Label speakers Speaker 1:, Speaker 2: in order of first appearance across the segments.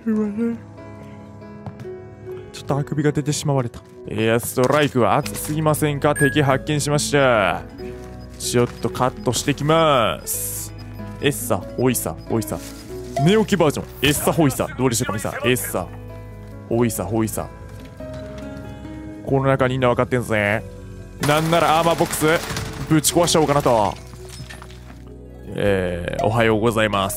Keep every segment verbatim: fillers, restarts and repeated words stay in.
Speaker 1: ちょっとあくびが出てしまわれた。エアストライクは熱すぎませんか？敵発見しました。ちょっとカットしてきます。エッサ、おいさ、おいさ。寝起きバージョン、エッサホイサ。どうでしょうか皆さん。エッサ、おいさ、ほいさ。この中にいるの分かってんすね。なんならアーマーボックスぶち壊しちゃおうかなと。えー、おはようございます。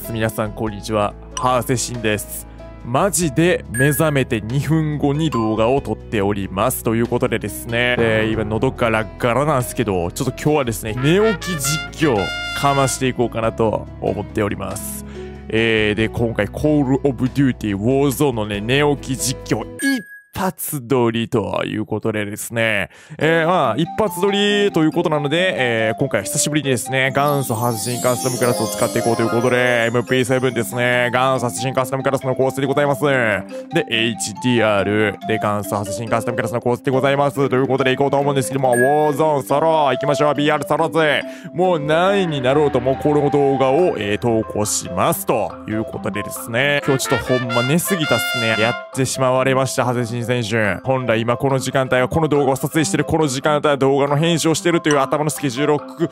Speaker 1: 皆さんこんにちは。ハーセシンです。マジで目覚めてにふんごに動画を撮っておりますということでですね、えー、今喉ガラッガラなんですけど、ちょっと今日はですね寝起き実況かましていこうかなと思っております。えー、で今回コールオブデューティーウォーゾーンのね寝起き実況一発撮りということでですね、えー、まあ一発撮りということなので、えー、今回は久しぶりにですね元祖発信カスタムクラスを使っていこうということで エムピーセブン ですね、元祖発信カスタムクラスのコースでございます。で エイチディーアール で元祖発信カスタムクラスのコースでございますということでいこうと思うんですけども、ウォーゾーンソロ行きましょう。 ビーアール ソロぜ。もう何位になろうともこの動画を、えー、投稿しますということでですね、今日ちょっとほんま寝すぎたっすね。やってしまわれましたハセシン選手。本来今この時間帯はこの動画を撮影してるこの時間帯は動画の編集をしてるという頭のスケジュールをく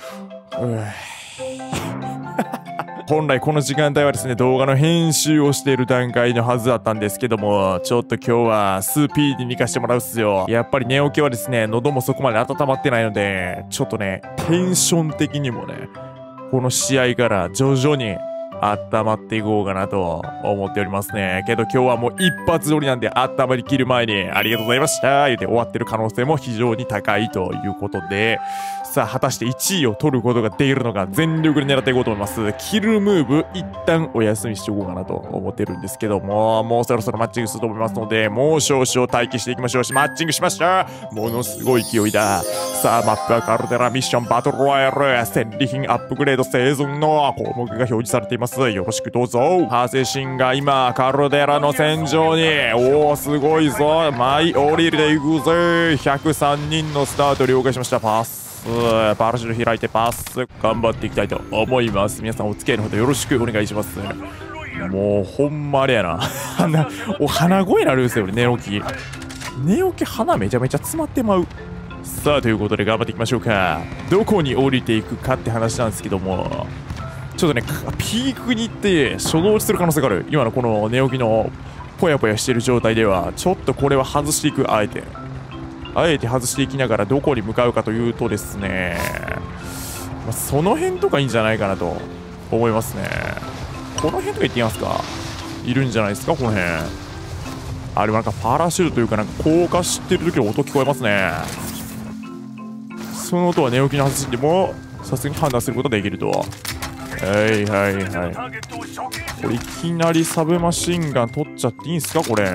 Speaker 1: 本来この時間帯はですね動画の編集をしている段階のはずだったんですけども、ちょっと今日はスーピーディに行かしてもらうっすよ。やっぱり寝起きはですね喉もそこまで温まってないので、ちょっとねテンション的にもねこの試合から徐々に温まっていこうかなと思っておりますね。けど今日はもう一発撮りなんで温まりきる前にありがとうございました言って終わってる可能性も非常に高いということで、さあ果たしていちいを取ることができるのか全力で狙っていこうと思います。キルムーブ一旦お休みしておこうかなと思ってるんですけども、もうそろそろマッチングすると思いますので、もう少々待機していきましょうし、マッチングしました。ものすごい勢いだ。さあマップはカルデラミッションバトルロイヤル戦利品アップグレード生存の項目が表示されています。よろしくどうぞ。ハセシンが今カルデラの戦場に、おおすごいぞ、舞い降りるでいくぜ。ひゃくさんにんのスタート了解しました。パスパラシュート開いてパス頑張っていきたいと思います。皆さんお付き合いのほどよろしくお願いします。もうほんまあれやな鼻お鼻声になるんですよ俺寝起き寝起き鼻めちゃめちゃ詰まってまう。さあということで頑張っていきましょうか。どこに降りていくかって話なんですけども、ちょっとねピークに行って初動落ちする可能性がある。今のこの寝起きのぽやぽやしてる状態ではちょっとこれは外していく。あえてあえて外していきながらどこに向かうかというとですね、まあ、その辺とかいいんじゃないかなと思いますね。この辺とか行ってみますか。いるんじゃないですかこの辺。あれなんかパラシュートというかなんか高架してる時の音聞こえますね。その音は寝起きの話でもさすがに判断することができると。はいはいはい。これいきなりサブマシンガン取っちゃっていいんすかこれ。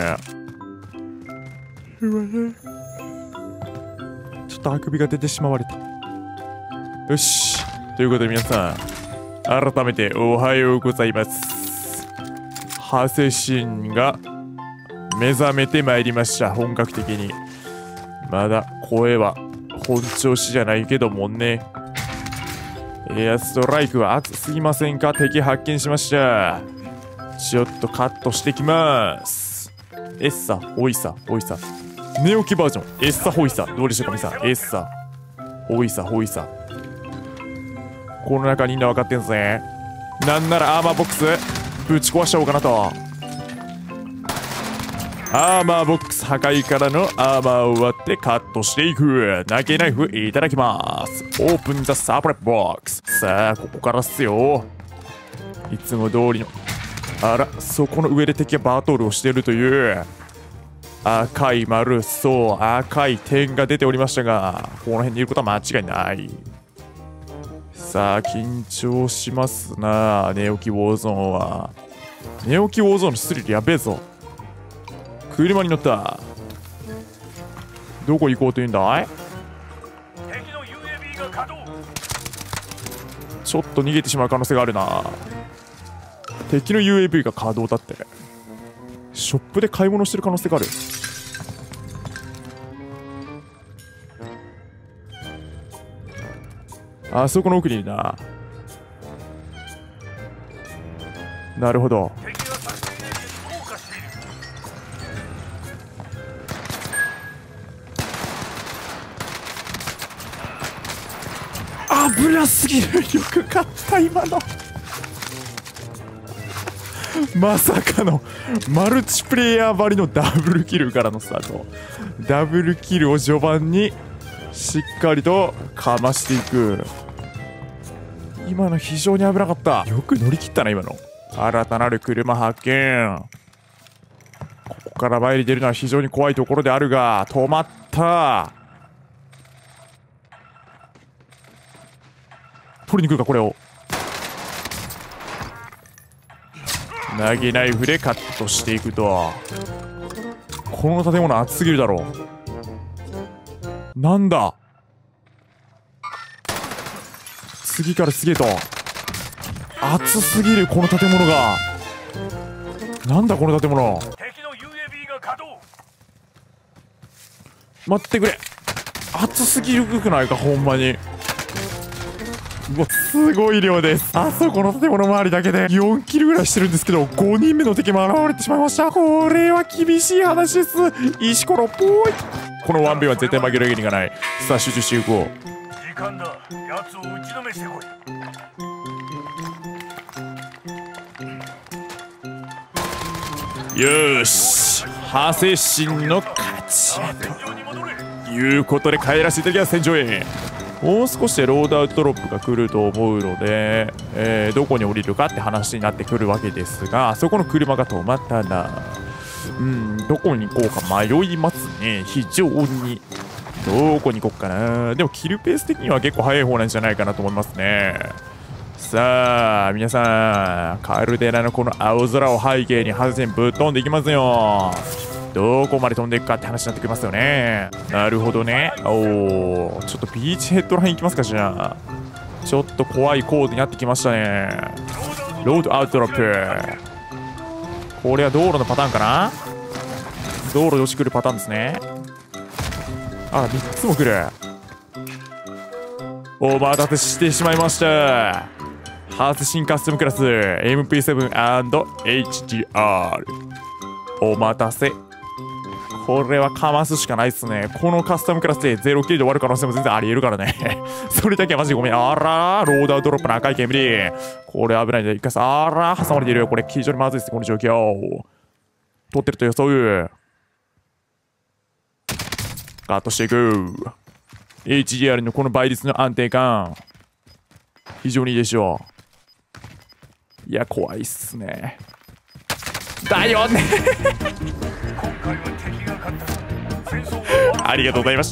Speaker 1: ちょっとあくびが出てしまわれた。よしということで皆さん改めておはようございます。ハセシンが目覚めてまいりました。本格的にまだ声は本調子じゃないけどもね。エアストライクは熱すぎませんか？敵発見しました。ちょっとカットしてきます。エッサホイサホイサ。寝起きバージョンエッサホイサ。どうでしょうか皆さん。エッサホイサホイサ。この中にいるの分かってんすね。なんならアーマーボックスぶち壊しちゃおうかなと。アーマーボックス破壊からのアーマーを割ってカットしていく。投げナイフいただきます。オープンザサプライボックス。さあここからっすよ。いつも通りのあらそこの上で敵がバトルをしているという赤い丸、そう赤い点が出ておりましたが、この辺にいることは間違いない。さあ緊張しますな寝起きウォーゾーンは。寝起きウォーゾーンのスリルやべえぞ。車に乗った。どこ行こうというんだい。ちょっと逃げてしまう可能性があるな。敵の ユーエーブイ が稼働だって。ショップで買い物してる可能性がある。あそこの奥にいるな。なるほど。 危なすぎる。よく勝った今の。まさかのマルチプレイヤーばりのダブルキルからのスタート。ダブルキルを序盤にしっかりとかましていく。今の非常に危なかった。よく乗り切ったな今の。新たなる車発見。ここから前に出るのは非常に怖いところであるが、止まった。取りに来るかこれを。投げナイフでカットしていくと。この建物熱すぎるだろう。なんだ、次から次へと熱すぎるこの建物が。なんだこの建物。待ってくれ、熱すぎるくないかほんまに。うわ、すごい量です。あそこの建物周りだけでよんキルぐらいしてるんですけど、ごにんめの敵も現れてしまいました。これは厳しい話です。石ころっぽい。この ワンビー は絶対負けるわけにいかない。さあ集中していこう。時間だ。奴を打ちのめしてこい。よーし、ハセシンの勝ちということで帰らせていただきます。戦場へ。もう少しでロードアウトドロップが来ると思うので、えー、どこに降りるかって話になってくるわけですが、そこの車が止まったな。うん、どこに行こうか迷いますね。非常に。どこに行こうかな。でもキルペース的には結構速い方なんじゃないかなと思いますね。さあ皆さん、カルデラのこの青空を背景にハセシンぶっ飛んでいきますよ。どこまで飛んでいくかって話になってきますよね。なるほどね。おお、ちょっとビーチヘッドライン行きますか。じゃあちょっと怖いコードになってきましたね。ロードアウトドロップ。これは道路のパターンかな。道路よし来るパターンですね。あらみっつも来る。お待たせしてしまいました。ハーツ新カスタムクラス エムピーセブン&エイチディーアール お待たせ。これはかますしかないっすね。このカスタムクラスでゼロキルで終わる可能性も全然ありえるからね。それだけはマジでごめん。あらー、ロードアウトドロップの赤い煙。これ危ないんで、一回さ、あらー、挟まれている。これ非常にまずいです、この状況。取ってると予想う。カットしていく。エイチディーアール のこの倍率の安定感。非常にいいでしょう。いや、怖いっすね。だよね。ありがとうございました。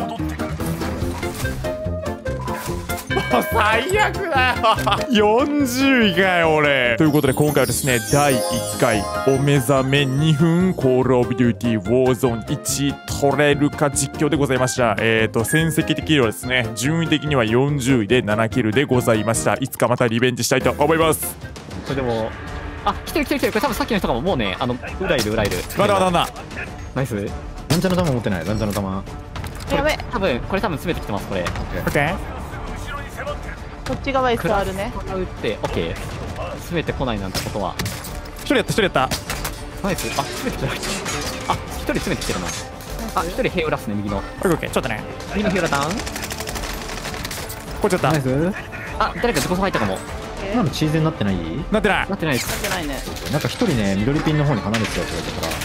Speaker 1: 最悪だよ。よんじゅういかよ俺。ということで今回はですね、だいいっかいお目覚めにふんコールオブデューティーウォーゾーンいち取れるか実況でございました。えっと戦績的にはですね、順位的にはよんじゅういでななキルでございました。いつかまたリベンジしたいと思います。
Speaker 2: これでも、あ、来てる来てる来てる。これ多分さっきの人かも。もうね、あの裏いる裏いる。
Speaker 1: まだまだまだ。
Speaker 2: ナイス。
Speaker 3: ランチャの弾持ってない。ランチャの弾。
Speaker 2: やべ。多分これ多分詰めてきてます。これ。
Speaker 1: オッケー。
Speaker 4: こっち側 エスアール ね。
Speaker 2: 打ってオッケー。詰めてこないなんてことは。
Speaker 1: 一人やった一人やった。
Speaker 2: ナイス。あ、詰めてきてない。あ、一人詰めてきてるな。あ、一人ヘイウラっすね、右の。
Speaker 1: オッケーオッケー。ちょっとね。
Speaker 2: 右のヘイウラダウン。
Speaker 1: こっちやった。
Speaker 3: ナイス。
Speaker 2: あ、誰か自己入ったかも。
Speaker 3: 今のチーズになってない？
Speaker 1: なってない。
Speaker 2: なってないです。
Speaker 4: なってないね。
Speaker 3: なんか一人ね、緑ピンの方に離れてたよ、それだから。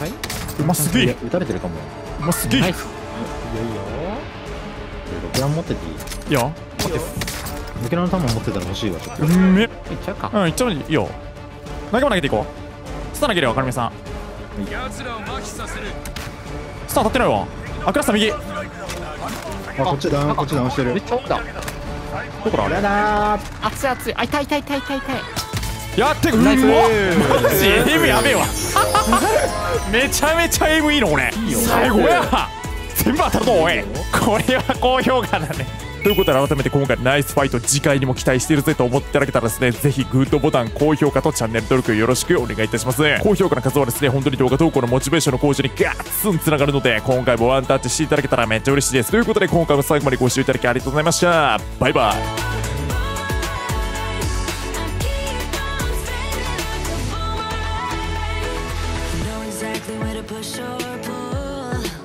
Speaker 2: はい。
Speaker 1: うますげえ。
Speaker 3: 撃たれてるかも。
Speaker 1: うますげえ。
Speaker 2: ナイス。いいよいいよ。
Speaker 3: ロケラン持ってていい？
Speaker 1: いいよ。
Speaker 3: ロケランの弾持ってたら欲しいわ、ちょっと。
Speaker 1: うんめ。
Speaker 2: いっちゃうか。
Speaker 1: うん、いっちゃういいよ。投げも投げていこう。スター投げるよ、かるみさん。スター当たってないわ。あ、クラスター右。
Speaker 3: あ、こっちダウン、こっちダウンしてる。
Speaker 2: めっちゃ奥だ。
Speaker 1: どこだあれ。
Speaker 3: やだ
Speaker 2: ー。熱い熱い。あ、痛い痛い痛い痛い痛い。
Speaker 1: やってくる。マジエムやべえわ。めちゃめちゃエムいいのこれ。最後や。全部当たるぞおい。これは高評価だね。ということで改めて今回ナイスファイト次回にも期待しているぜと思っていただけたらですね、ぜひグッドボタン、高評価とチャンネル登録よろしくお願いいたします。高評価の数はですね、本当に動画投稿のモチベーションの向上にガッツンつながるので、今回もワンタッチしていただけたらめっちゃ嬉しいです。ということで今回も最後までご視聴いただきありがとうございました。バイバイ。
Speaker 5: Know exactly where to push or pull.